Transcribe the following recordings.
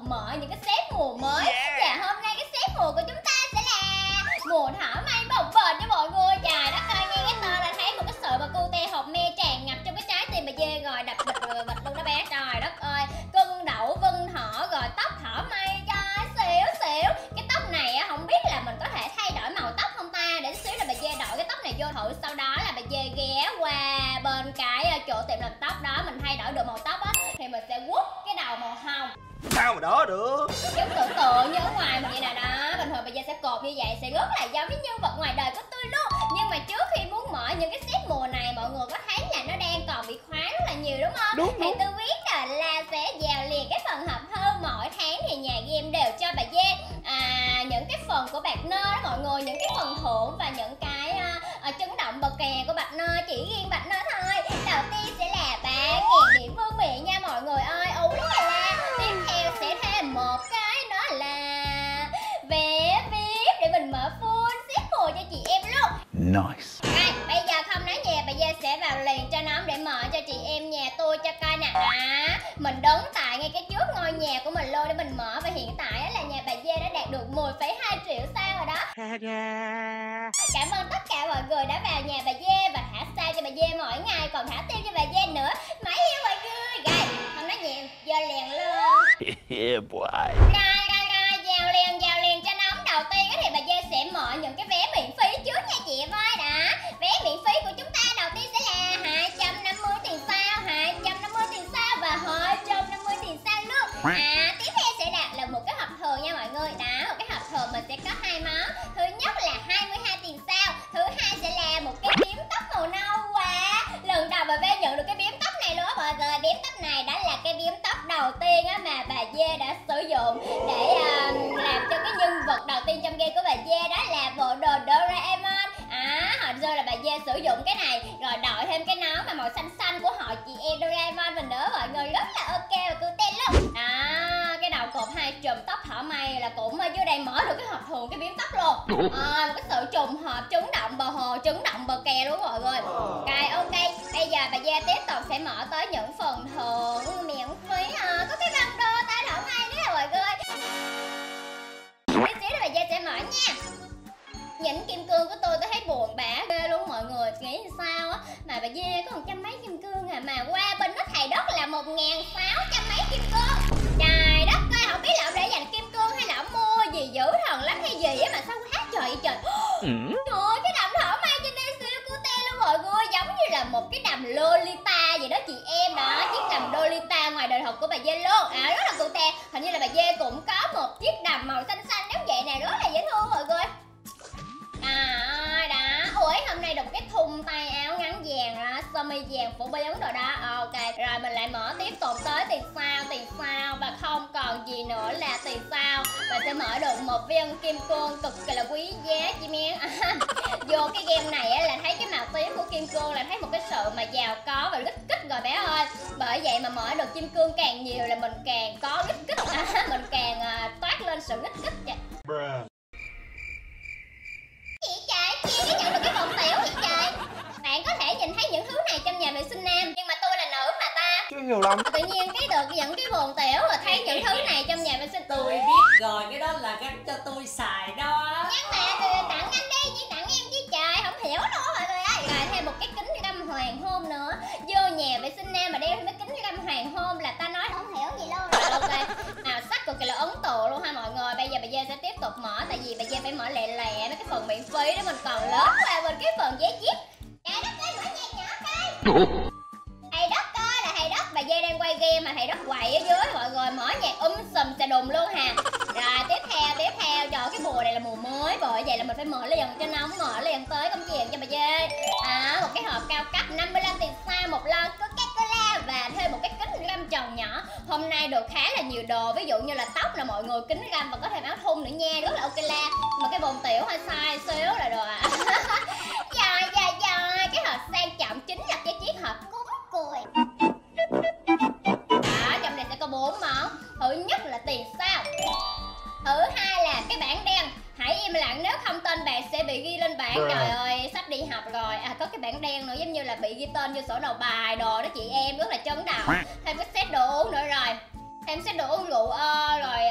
mở những cái set mùa mới. Và hôm nay cái set mùa của chúng ta sẽ là mùa thỏ may bồng bềnh cho mọi người. Trời đất ơi, nghe cái tên là thấy một cái sự mà cute hột me tràn ngập trong cái trái tim bà dê rồi, đập bịch luôn đó bé. Trời đất ơi, cưng đậu vân thỏ rồi tóc thỏ may, trời xỉu. Cái tóc này á, không biết là mình có thể thay đổi màu tóc không ta, để xíu là bà dê đổi cái tóc này vô thử. Sau đó là bà dê ghé qua bên cái chỗ tiệm làm tóc đó, mình thay đổi được màu tóc á thì mình sẽ quất cái đầu màu hồng. Sao mà đó được? Giống tưởng tượng như ở ngoài mình vậy nè đó. Bình thường bà dê sẽ cột như vậy, sẽ rất là giống với nhân vật ngoài đời của tôi luôn. Nhưng mà trước khi muốn mở những cái set mùa này, mọi người có thấy là nó đang còn bị khóa rất là nhiều đúng không? Đúng. Thì tôi biết là sẽ vào liền cái phần hợp hơn. Mỗi tháng thì nhà game đều cho bà dê những cái phần của bạc nơ đó mọi người, những cái phần thưởng và những cái chấn động bờ kè của bạc nơ, chỉ riêng bạc nơ thôi. Đầu tiên sẽ là 3.000 điểm vương miện nha mọi người ơi. La. Tiếp theo sẽ thêm một cái đó là vé VIP để mình mở full set mùa cho chị em luôn. Nice. Rồi, bây giờ không nói nhiều, bà dê sẽ vào liền cho nóng để mở cho chị em nhà tôi cho coi nè. Đó, mình đứng tại ngay cái trước ngôi nhà của mình luôn để mình mở. Và hiện tại là nhà bà dê đã đạt được 10,2 triệu sao rồi đó. Cảm ơn tất cả mọi người đã vào nhà bà dê và thả sao cho bà dê mỗi ngày, còn thả tiêu cho bà dê nữa. Mãi yêu mọi người. Rồi, không nói nhiều, vô liền luôn. Yeah boy. Rồi, vào liền cho nóng. Đầu tiên thì bà dê sẽ mở những cái vé miễn phí trước nha chị em ơi. Đã, vé miễn phí của chúng ta đầu tiên sẽ là 250 tiền sao, 250 tiền sao và 250 tiền sao luôn. Tiếp theo sẽ đạt là một cái hộp thường nha mọi người. Đó, một cái hộp thường mình sẽ có hai món. Thứ nhất là 22 tiền sao, thứ hai sẽ là một cái biếm tóc màu nâu. Wow, lần đầu bà dê nhận được cái biếm tóc này luôn á mọi người. Biếm tóc này đã là cái biếm tóc đầu tiên á mà bà dê đã sử dụng để làm cho cái nhân vật đầu tiên trong game của bà dê, đó là bộ đồ Doraemon. Hồi xưa là bà dê sử dụng cái này rồi đội thêm cái nón mà màu xanh xanh của họ chị em Doraemon mình nữa mọi người, rất là ok và cute luôn. Cái đầu cột hai chùm tóc thỏ may là cũng ở dưới đây mở được cái hộp thường cái biếm tóc luôn. Một cái sự trùng hợp chấn động bờ hồ, chấn động bờ kè luôn mọi người. Rồi ok, bây giờ bà dê tiếp tục sẽ mở tới những phần thưởng miễn phí. Có cái băng đô tay thỏ may nữa mọi người. Tí xíu là bà dê sẽ mở nha. Nhỉnh kim cương của tôi thấy buồn bã ghê luôn mọi người. Nghĩ sao á mà bà dê có 100 mấy kim cương mà qua bên nó thầy đất là 1.600 mấy kim cương. Trời đất ơi, không biết là ông để dành kim cương hay là ông mua gì dữ thần lắm hay gì á mà sao quá trời vậy trời. Trời ơi, cái đầm thỏ may trên đây siêu cute luôn mọi người, giống như là một cái đầm Lolita vậy đó chị em. Đó, chiếc đầm Lolita ngoài đời thật của bà dê luôn. Rất là cute. Hình như là bà dê cũng có một chiếc đầm màu xanh xanh giống vậy nè, rất là dễ thương mọi người. Đó. Ủa, hôm nay được cái thun tay áo ngắn vàng đó, sơ mi vàng phổ biến rồi đó. Ok, rồi mình lại mở tiếp tục tới tiền sao và không còn gì nữa là tiền sao. Và sẽ mở được một viên kim cương cực kỳ là quý giá chị men. Vô cái game này á là thấy cái màu tím của kim cương là thấy một cái sự mà giàu có và kích rồi bé ơi. Bởi vậy mà mở được kim cương càng nhiều là mình càng có kích. Mình càng toát lên sự kích vậy. Chị trời, chị có nhận được cái bồn tiểu vậy trời. Bạn có thể nhìn thấy những thứ này trong nhà vệ sinh nam, nhưng mà tôi là nữ mà ta. Chứ nhiều lắm. Tự nhiên cái được dẫn cái bồn tiểu rồi thấy những thứ này trong nhà vệ sinh. Tôi biết rồi, cái đó là cái cho tôi xài đó. Nhưng mà tặng anh đi, chỉ tặng em chứ trời, không hiểu đâu mọi người ơi. Rồi thêm một cái kính găm hoàng hôn nữa. Vô nhà vệ sinh nam mà đeo thêm cái kính găm hoàng hôn là ta nói không hiểu gì luôn. Rồi ok, màu sắc cực kỳ là ấn tượng luôn ha mọi người. Bây giờ bà dê sẽ tiếp tục mở, tại vì bà dê phải mở lẹ mấy cái phần miễn phí để mình còn lớn qua bên cái phần vé chip. Trời đất ơi, mở nhạc nhỏ coi. Thầy đất ơi, là thầy đất. Bà dê đang quay game mà thầy đất quậy ở dưới mọi người, mở nhạc sùm xà đùng luôn hà. Rồi tiếp theo trời, cái mùa này là mùa mới, bởi vậy là mình phải mở liền cho nóng, mở liền tới công chuyện cho bà dê. Một cái hộp cao cấp 55 tiền sao, một lon Coca-Cola và thêm một cái kính găm tròn nhỏ. Hôm nay được khá là nhiều đồ, ví dụ như là tóc là mọi người, kính găm và có thêm áo thun nữa nha, rất là ok la. Mà cái bồn tiểu hơi sai xíu là rồi ạ. Rồi, cái hộp sang trọng chính là cái chiếc hộp cúng cười. Đó, trong này sẽ có 4 món. Thứ nhất là tiền sao. Thứ hai là cái bảng đen. Hãy im lặng nếu không tên bạn sẽ bị ghi lên bảng. Trời ơi, sắp đi học rồi. Có cái bảng đen nữa, giống như là bị ghi tên vô sổ đầu bài đồ đó chị em, rất là chấn động. Thêm cái set đồ uống nữa rồi. Thêm set đồ uống rượu rồi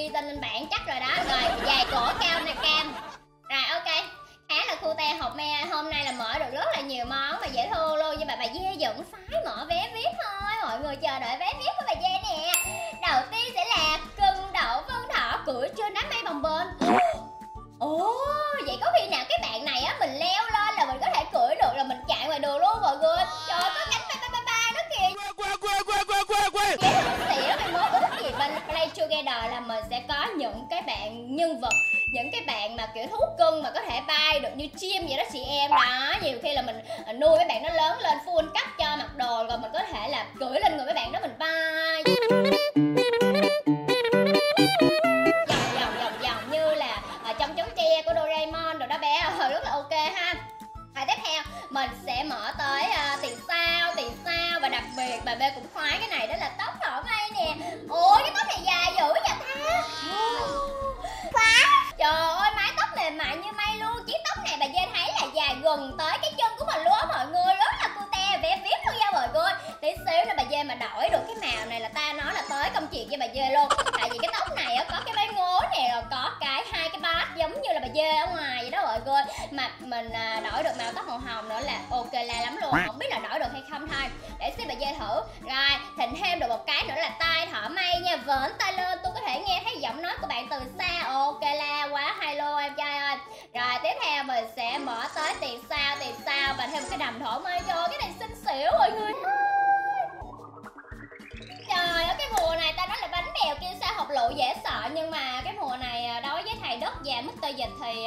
ghi tên lên bảng chắc rồi đó. Rồi dài cổ cao nè cam. Rồi ok, khá là cute. Hộp me hôm nay là mở được rất là nhiều món mà dễ thương luôn. Nhưng mà bà Dê vẫn phái mở vé VIP thôi. Mọi người chờ đợi vé VIP của bà Dê nè. Đầu tiên sẽ là cưng đậu vân thọ cưỡi trên đám mây bồng bềnh. Ồ, vậy có khi nào cái bạn này á mình leo lên là mình có thể cưỡi được là mình chạy ngoài đường luôn mọi người. Trời ơi, có cánh bay bay bay đó kìa. Dễ thương xỉu. Mình mới ước gì bên Play Together là mình sẽ có những cái bạn nhân vật, những cái bạn mà kiểu thú cưng mà có thể bay được như chim vậy đó chị em đó. Nhiều khi là mình nuôi mấy bạn nó lớn lên full cấp cho mặc đồ rồi mình có thể là cưỡi lên người mấy bạn đó mình bay vòng như là trong trống tre của Doraemon rồi đó bé. Rất là ok ha. Và tiếp theo mình sẽ mở tới tiền sao và đặc biệt bà B cũng khoái cái này đó là tóc thỏ mây nè. Ôi cái tóc này dài dữ vậy ta. Quá. Trời ơi mái tóc mềm mại như mây luôn. Chiếc tóc này bà Dê thấy là dài gần tới cái chân của mình luôn á mọi người. Rất là cute, vé VIP luôn nha mọi người. Tí xíu nữa bà Dê mà đổi được cái màu này là ta nói là tới công chuyện với bà Dê luôn. Tại vì cái tóc này á có cái váy ngố nè, rồi có cái hai cái bát giống như là bà Dê ở ngoài vậy đó mọi người. Mà mình đổi được màu tóc màu hồng nữa là ok la lắm luôn. Không biết là đổi được hay không thôi. Để xin bà Dê thử. Rồi thịnh thêm được một cái nữa là tai thỏ mây nha. Vỡn tai lên tôi có thể nghe thấy giọng nói của bạn từ xa. Ok la quá hay luôn em trai ơi. Rồi tiếp theo mình sẽ mở tới tiền sao và thêm một cái đầm thỏ mây. Trời ơi cái này xinh xỉu mọi người. Trời ơi cái mùa này ta nói là bánh bèo kêu sao học lụ dễ sợ. Nhưng mà cái mùa này đối với thầy Đất và Mr. Dịch thì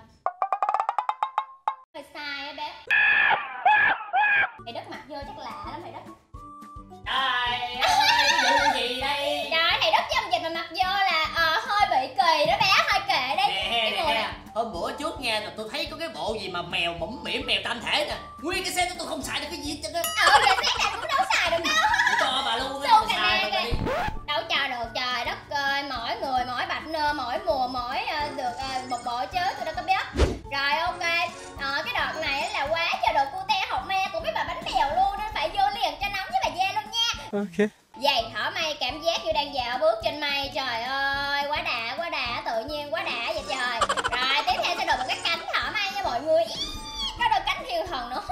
hơi sai á bé. Thầy Đất mặc vô chắc lạ lắm thầy Đất. Trời ơi, cái vụ gì đây? Trời thầy Đất với ông Dịch mà mặc vô là hơi bị kỳ đó bé, hơi kệ đi. Nè, Cái mùa này hôm bữa trước nghe là tôi thấy có cái bộ gì mà mèo bẩm mỉm mèo tam thể nè. Nguyên cái xe đó tôi không xài được cái gì hết trơn á. giờ xe này cũng đâu xài được đâu. Cho bà luôn á, Xô cà xài na bà kìa. đi. Đâu cho được trời đất ơi. Mỗi người mỗi bạch nơ, mỗi mùa mỗi được một bộ chứ tôi đâu có biết. Rồi ok, cái đợt này là quá trời đồ cute học me của mấy bà bánh bèo luôn. Nên phải vô liền cho nóng với bà Dê luôn nha. Ok. Giày thỏ mây cảm giác như đang dạo bước trên mây. Trời ơi quá đã, tự nhiên quá đã vậy trời. Rồi tiếp theo sẽ được một cái cánh thỏ mây nha mọi người. Có đôi cánh thiên thần nữa.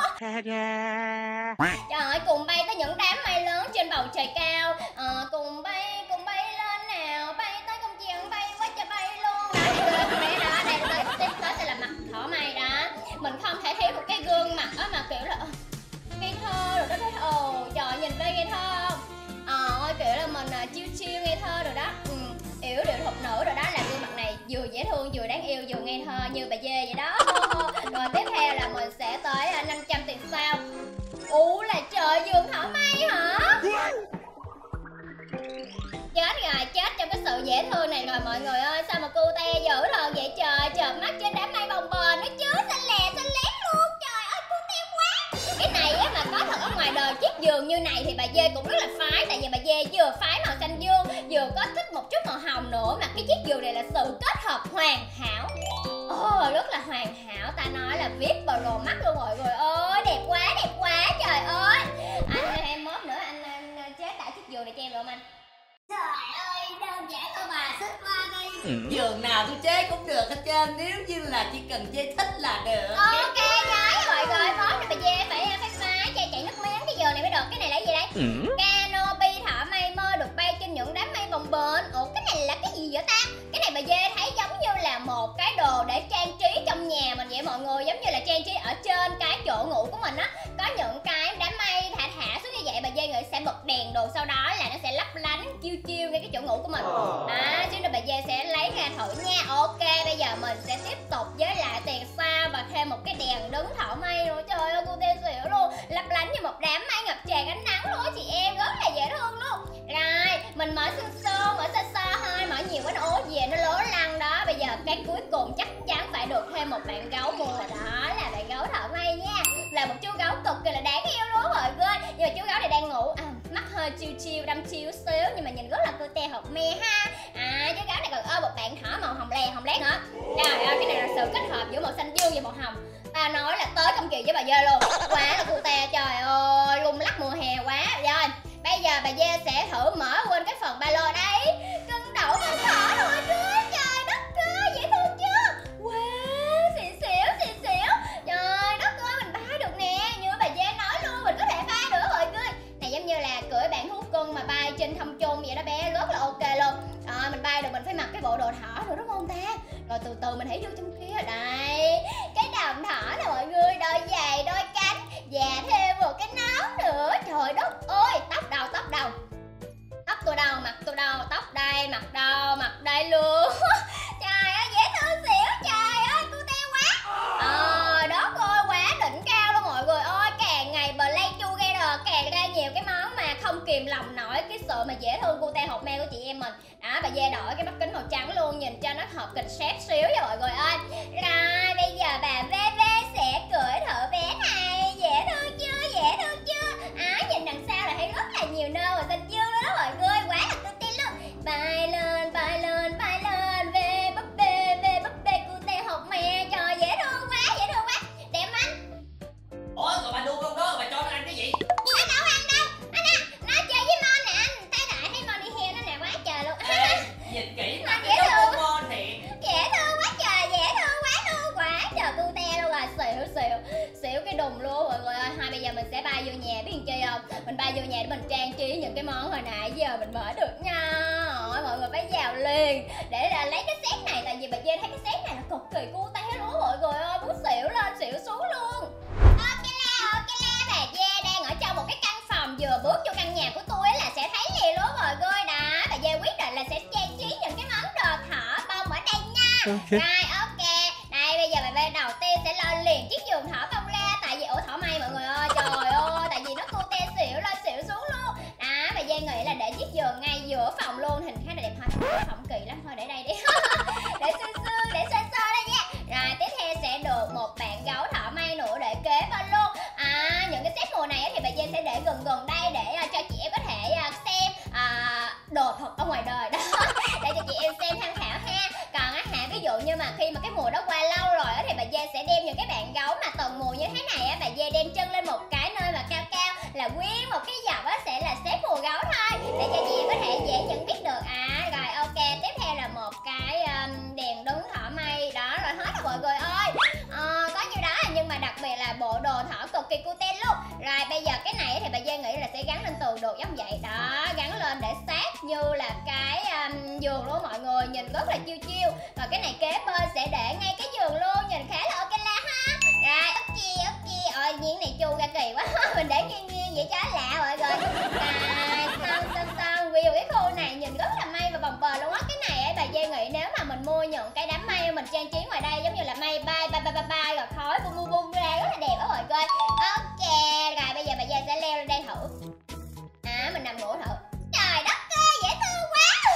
Trời ơi cùng bay tới những đám mây lớn trên bầu trời cao. Cùng bay lên nào. Bay tới công chuyện bay quá trời bay luôn. Đó đây tiếp tới sẽ là mặt thỏ mây đó. Mình không thể thiếu một cái gương mặt á mà kiểu là ngây thơ rồi đó thấy. Ồ trời nhìn về ngây thơ không? Ôi kiểu là mình chiêu ngây thơ rồi đó. Yểu điệu thục nữ rồi đó. Là gương mặt này vừa dễ thương vừa đáng yêu vừa ngây thơ như bà Dê vậy đó. Rồi tiếp theo là mình sẽ tới 500 tiền sao. Là trời vườn thỏ mây hả? Chết rồi, chết trong cái sự dễ thương này rồi mọi người ơi. Sao mà cute dữ thần vậy trời. Chợp mắt trên đám mây bồng bềnh nữa chứ. Xanh lét luôn. Trời ơi cute quá. Cái này á mà có thật ở ngoài đời chiếc giường như này thì bà Dê cũng rất là phái. Tại vì bà Dê vừa phái màu xanh dương, vừa có thích một chút màu hồng nữa. Mà cái chiếc giường này là sự kết hợp hoàn hảo. Rất là hoàn hảo. Ta nói là viết vào rồ mắt luôn mọi người ơi. Đẹp quá trời ơi. Anh em mốt nữa anh chế tải chiếc giường này cho em được không anh? Trời ơi đơn giản thôi bà, xích qua đi. Giường nào tôi chế cũng được hết trơn. Nếu như là chỉ cần chế thích là được. Ok gái mọi người, mốt này bà Dê phải phái chạy nước miếng cái giường này mới được. Cái này là gì đấy? Canopy thỏ mây mơ được bay trên những đám mây bồng bềnh. Ủa cái này là cái gì vậy ta? Cái này bà Dê thấy giống như là một cái đồ để trang trí trong nhà mình vậy mọi người. Giống như là trang trí ở trên cái chỗ ngủ của mình á. Có những cái đám mây thả xuống như vậy. Bà Dê nghĩ sẽ bật đèn đồ, sau đó là nó sẽ lấp lánh chiêu ngay cái chỗ ngủ của mình. Xíu nữa bà Dê sẽ lấy ra thử nha. Ok bây giờ mình sẽ tiếp tục với lại tiền sao và thêm một cái đèn đứng thỏ mây rồi. Trời ơi cô tê xỉu luôn. Lấp lánh như một đám mây ngập tràn ánh nắng luôn chị em. Rất là dễ thương luôn. Rồi mình mở mở sơ thôi. Mở nhiều quá nó ố về nó lố lăng đó. Bây giờ cái cuối cùng chắc chắn phải được thêm một bạn gấu mua. Đó là bạn gấu thỏ mây nha. Là một chú gấu cực kỳ là đáng yêu luôn mọi người. Nhưng mà chú gấu này đang ngủ. Mắt hơi chiêu đăm chiêu xíu nhưng mà nhìn rất là cute học me ha. Chú gấu này còn ôm một bạn thỏ màu hồng lét nữa. Trời ơi cái này là sự kết hợp giữa màu xanh dương và màu hồng. Ta nói là tới công kỳ với bà Dê luôn. Quá là cute trời ơi. Lung lắc mùa hè quá. Rồi bây giờ bà Dê sẽ thử mở quên cái phần ba lô đấy. Cưng đậu con thỏ phải mặc cái bộ đồ thỏ nữa đúng không ta? Rồi từ từ mình hãy vô trong kia. Đây, cái đầm thỏ nè mọi người, đôi giày, đôi cánh, và thêm một cái nón nữa. Trời đất ơi, tóc đâu? Tóc tôi đâu, mặt tôi đâu, tóc đây, mặt đâu, mặt đây luôn. Trời ơi, dễ thương xỉu, trời ơi, cute quá. Đó ơi, quá đỉnh cao luôn mọi người ơi. Càng ngày Play Together càng ra nhiều cái món mà không kìm lòng nổi cái sự mà dễ thương cute hột me của chị em mình. Đó, bà Dê đổi cái mắt kính màu trắng luôn, nhìn cho nó hợp kịch sếp xíu nha mọi người ơi. Rồi, bây giờ bà VV sẽ cưỡi thử bé này. Dễ thương chưa, dễ thương chưa? Nhìn đằng sau là thấy rất là nhiều nơ và xanh dương luôn đó mọi người, quá là cute luôn. Bay lên, bay lên, bay lên, về búp bê cute hột me. Trời, dễ thương quá, đẹp anh. Ủa rồi bà nuôi con đó, bà cho nó ăn cái gì? Anh đâu ăn đâu, anh à, nó chơi với Mon nè anh. Thấy Mon đi heo nó nè, quá trời luôn. Nhìn kỹ Mà mà dễ cái thương. con ngon thiệt. Dễ thương quá trời, dễ thương quá luôn, quá trời cute luôn rồi, xỉu cái đùng luôn mọi người ơi. Bây giờ mình sẽ bay vô nhà, biết làm chi không? Mình bay vô nhà để mình trang trí những cái món hồi nãy giờ mình mở được nha. Mọi người phải vào liền để là lấy cái set này, tại vì bà Dê thấy cái set này là cực kỳ cute luôn mọi người ơi, muốn xỉu lên xỉu xuống luôn. Ok la, bà Dê đang ở trong một cái căn phòng, vừa bước vô căn nhà của tôi là sẽ thấy liền luôn mọi người. Đó, bà Dê quyết định là sẽ trang trí những cái món đồ thỏ bông ở đây nha. Rồi ok, đây bây giờ bà Dê đầu tiên sẽ lo liền chiếc giường thỏ bông ra, tại vì thỏ may mọi người ơi, trời ơi, tại vì nó cute xỉu lên xỉu xuống luôn. Đó, bà Dê nghĩ là để chiếc giường ngay giữa phòng luôn, hình khá là đẹp. Thôi phòng kỳ lắm, thôi để đây đi. để sơ đây nha. Rồi tiếp theo sẽ được một bạn gấu thỏ may nữa để kế bên luôn. Những cái set mùa này thì bà Dê sẽ để gần đây để cho chị em có thể xem đồ thật ở ngoài đời đó. Để cho chị em xem tham khảo ha. Còn ví dụ như mà khi mà cái mùa đó qua lâu rồi thì bà Dê sẽ đem những cái bạn gấu mà từng mùa như thế này bà Dê đem chân lên một cái nơi mà cao cao là nguyên một cái dọc sẽ là xếp mùa gấu thôi, để cho chị em có thể dễ nhận biết được. Rồi ok, tiếp theo là một cái đèn đứng thỏ may đó, rồi hết rồi mọi người ơi. Có nhiêu đó nhưng mà đặc biệt là bộ đồ thỏ cực kỳ cute luôn. Rồi bây giờ cái này thì bà Dê nghĩ là sẽ gắn lên tường được giống vậy đó, gắn lên để sát như là cái giường luôn mọi người, nhìn rất là chiêu chiêu. Và cái này kế bên sẽ để ngay cái giường luôn, nhìn khá là ok la ha. Rồi ok, nhiên này chu ra kỳ quá. Mình để nghiêng vậy cho lạ mọi người. Xong view cái khu này nhìn rất là may và bồng bềnh luôn á. Cái này bà Dê nghĩ nếu mà mình mua những cái đám mây mình trang trí ngoài đây giống như là mây bay rồi khói bung ra rất là đẹp á mọi người. Ok, rồi bây giờ bà Dê sẽ leo lên đây thử. Mình nằm ngủ thử. Trời đất ơi, dễ thương quá.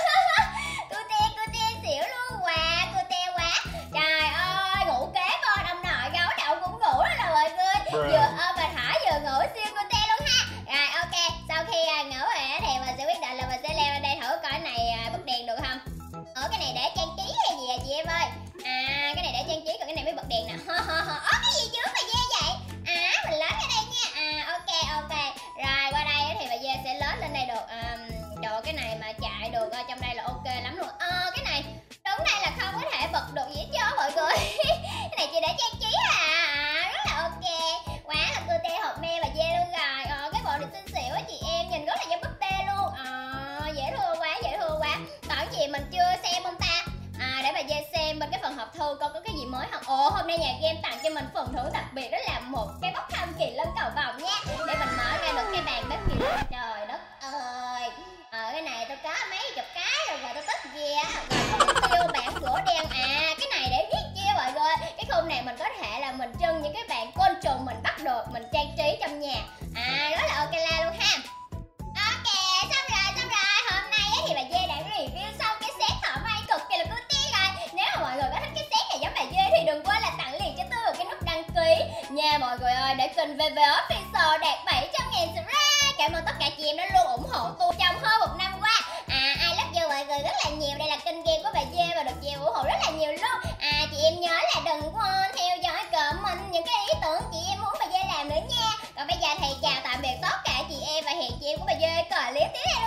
Cute xỉu luôn, cute quá. Trời ơi, ngủ kế bên ông nội gấu đậu cũng ngủ đó là mọi người. Vừa ôm bà thỏ vừa ngủ siêu cute luôn ha. Rồi ok, sau khi ngủ rồi thì mình sẽ quyết định là mình sẽ leo lên đây thử coi cái này bật đèn được không. Cái này để trang trí hay gì chị em ơi? Cái này để trang trí, còn cái này mới bật đèn nè. Cái gì chứ bà Dê vậy? Mình lớn ra đây nha. Ok. Rồi qua đây thì bà Dê sẽ lớn lên đây được. Trời, cái này mà chạy được trong đây là ok lắm luôn. Cái này đúng đây là không có thể bật được gì hết trơn mọi người. Cái này chỉ để trang trí rất là ok. Quá là cute hộp me bà Dê luôn rồi. Cái bộ này xinh xỉu á chị em, nhìn rất là giống búp bê luôn. Dễ thương quá. Còn gì mình chưa xem không ta? Để bà Dê xem bên cái phần hộp thư coi có cái gì mới không. Hôm nay nhà game tặng cho mình phần thưởng đặc biệt, đó là một cái bốc thăm kỳ lân cầu vồng nha, để mình mở ra được cái bàn bếp kỳ lân. Trời đất ơi, cái này tôi có mấy chục cái rồi tôi thích ghê á. Rồi tiêu bảng gỗ đen. Cái này để viết chia mọi người. Cái khung này mình có thể là mình trưng những cái bạn côn trùng mình bắt được, mình trang trí trong nhà. Rất là ok la luôn ha. Ok, xong rồi. Hôm nay thì bà Dê đã review xong cái set thỏ may cực kỳ là cute rồi. Nếu mà mọi người có thích cái set này giống bà Dê thì đừng quên là tặng liền cho tôi một cái nút đăng ký nha mọi người ơi, để kênh VV Official đạt 700.000 subscribe. Cảm ơn tất cả chị em đã luôn ủng hộ tôi trong hơn một năm qua. I love you mọi người rất là nhiều. Đây là kênh game của bà Dê và được chị em ủng hộ rất là nhiều luôn. Chị em nhớ là đừng quên theo dõi comment những cái ý tưởng chị em muốn bà Dê làm nữa nha. Còn bây giờ thì chào tạm biệt tất cả chị em và hẹn chị em của bà Dê clip tiếp theo.